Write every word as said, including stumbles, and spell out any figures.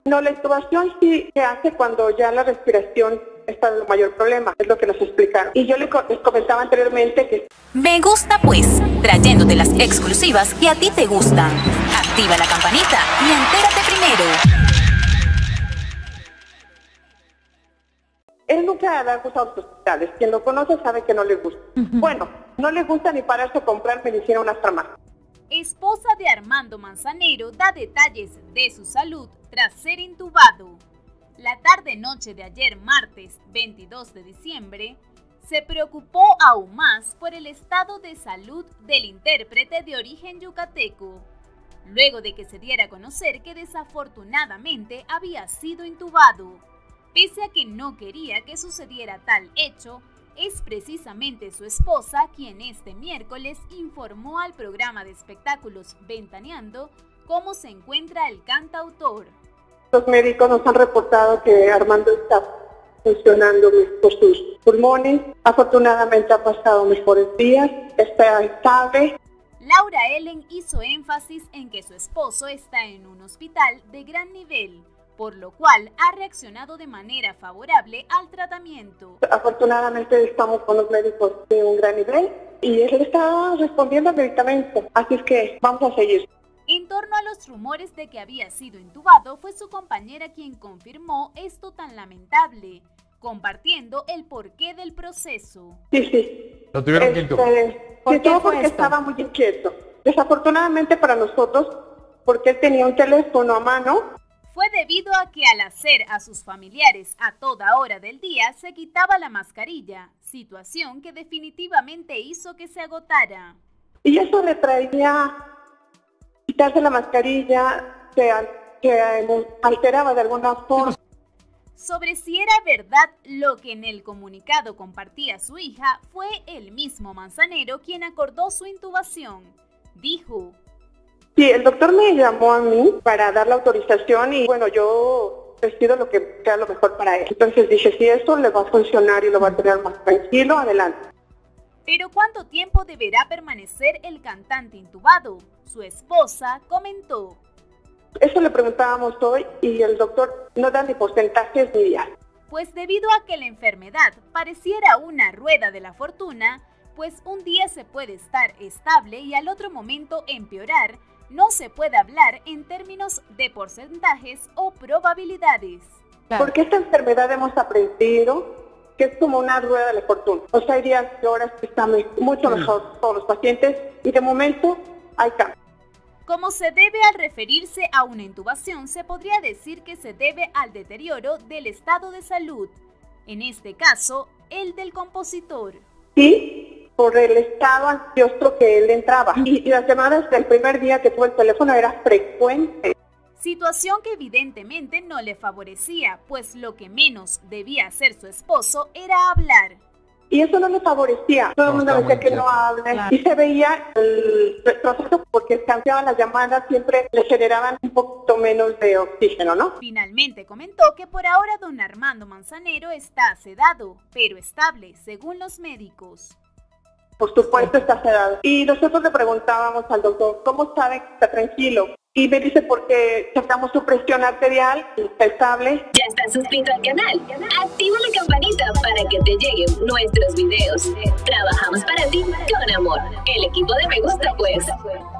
No, la intubación sí se hace cuando ya la respiración está en el mayor problema, es lo que nos explicaron. Y yo les comentaba anteriormente que... Me gusta pues, trayéndote las exclusivas que a ti te gustan. Activa la campanita y entérate primero. Él nunca le ha gustado los hospitales. Quien lo conoce sabe que no le gusta. Uh-huh. Bueno, no le gusta ni pararse a comprar medicina a unas farmacias. Esposa de Armando Manzanero da detalles de su salud tras ser intubado. La tarde-noche de ayer, martes veintidós de diciembre, se preocupó aún más por el estado de salud del intérprete de origen yucateco, luego de que se diera a conocer que desafortunadamente había sido intubado. Pese a que no quería que sucediera tal hecho, es precisamente su esposa quien este miércoles informó al programa de espectáculos Ventaneando cómo se encuentra el cantautor. Los médicos nos han reportado que Armando está funcionando por sus pulmones. Afortunadamente ha pasado mejores días, está estable. Laura Ellen hizo énfasis en que su esposo está en un hospital de gran nivel, por lo cual ha reaccionado de manera favorable al tratamiento. Afortunadamente estamos con los médicos de un gran nivel y él está respondiendo al medicamento, así es que vamos a seguir. En torno a los rumores de que había sido intubado, fue su compañera quien confirmó esto tan lamentable, compartiendo el porqué del proceso. Sí, sí. ¿Lo tuvieron este, que intubar? ¿Por qué porque esto? Estaba muy inquieto. Desafortunadamente para nosotros, porque él tenía un teléfono a mano. Fue debido a que al hacer a sus familiares a toda hora del día se quitaba la mascarilla, situación que definitivamente hizo que se agotara. Y eso le traía, quitarse la mascarilla, que, que alteraba de alguna forma. Sobre si era verdad lo que en el comunicado compartía su hija, fue el mismo Manzanero quien acordó su intubación. Dijo: sí, el doctor me llamó a mí para dar la autorización y bueno, yo decido lo que sea lo mejor para él. Entonces dije, si esto le va a funcionar y lo va a tener más tranquilo, adelante. Pero ¿cuánto tiempo deberá permanecer el cantante intubado? Su esposa comentó: eso le preguntábamos hoy y el doctor no da ni porcentajes ni días. Pues debido a que la enfermedad pareciera una rueda de la fortuna, pues un día se puede estar estable y al otro momento empeorar, no se puede hablar en términos de porcentajes o probabilidades. Claro. Porque esta enfermedad hemos aprendido que es como una rueda de la fortuna. O sea, hay días y horas que están mucho mejor todos los pacientes y de momento hay cambios. Como se debe al referirse a una intubación, se podría decir que se debe al deterioro del estado de salud, en este caso, el del compositor. Sí, por el estado ansioso que él entraba. Y, y las llamadas del primer día que tuvo el teléfono era frecuente. Situación que evidentemente no le favorecía, pues lo que menos debía hacer su esposo era hablar. Y eso no le favorecía. Todo el mundo decía que no hable. Claro. Y se veía el proceso porque cambiaban las llamadas, siempre le generaban un poquito menos de oxígeno, ¿no? Finalmente comentó que por ahora don Armando Manzanero está sedado, pero estable, según los médicos. Por supuesto está sedado. Y nosotros le preguntábamos al doctor, ¿cómo sabe que está tranquilo? Y me dice, porque sacamos su presión arterial, está estable. ¿Ya estás suscrito al canal? Activa la campanita para que te lleguen nuestros videos. Trabajamos para ti con amor. El equipo de Me Gusta Pues.